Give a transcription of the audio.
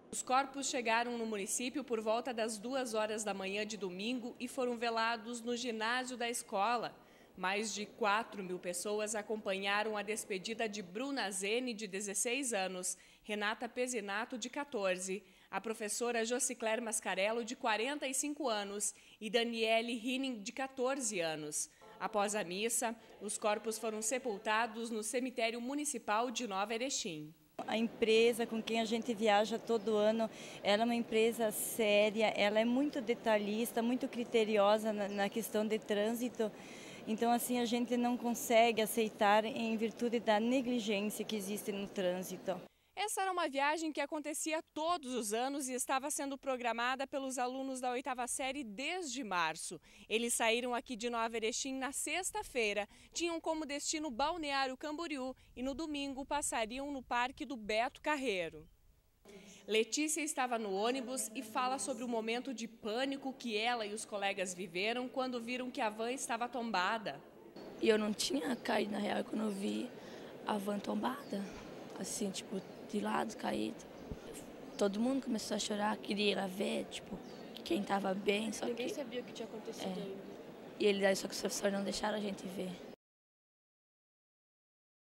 Os corpos chegaram no município por volta das 2 horas da manhã de domingo e foram velados no ginásio da escola. Mais de 4.000 pessoas acompanharam a despedida de Bruna Zene, de 16 anos, Renata Pezinato, de 14, a professora Jocicler Mascarello, de 45 anos, e Daniele Hinning, de 14 anos. Após a missa, os corpos foram sepultados no cemitério municipal de Nova Erechim. A empresa com quem a gente viaja todo ano, ela é uma empresa séria, ela é muito detalhista, muito criteriosa na questão de trânsito. Então, assim, a gente não consegue aceitar em virtude da negligência que existe no trânsito. Essa era uma viagem que acontecia todos os anos e estava sendo programada pelos alunos da 8ª série desde março. Eles saíram aqui de Nova Erechim na sexta-feira, tinham como destino Balneário Camboriú e no domingo passariam no Parque do Beto Carreiro. Letícia estava no ônibus e fala sobre o momento de pânico que ela e os colegas viveram quando viram que a van estava tombada. E eu não tinha caído na real quando eu vi a van tombada, assim, tipo, de lado, caído. Todo mundo começou a chorar, queria ir lá ver, tipo, quem estava bem. Só Ninguém que sabia o que tinha acontecido ainda. E eles, só que os professores não deixaram a gente ver.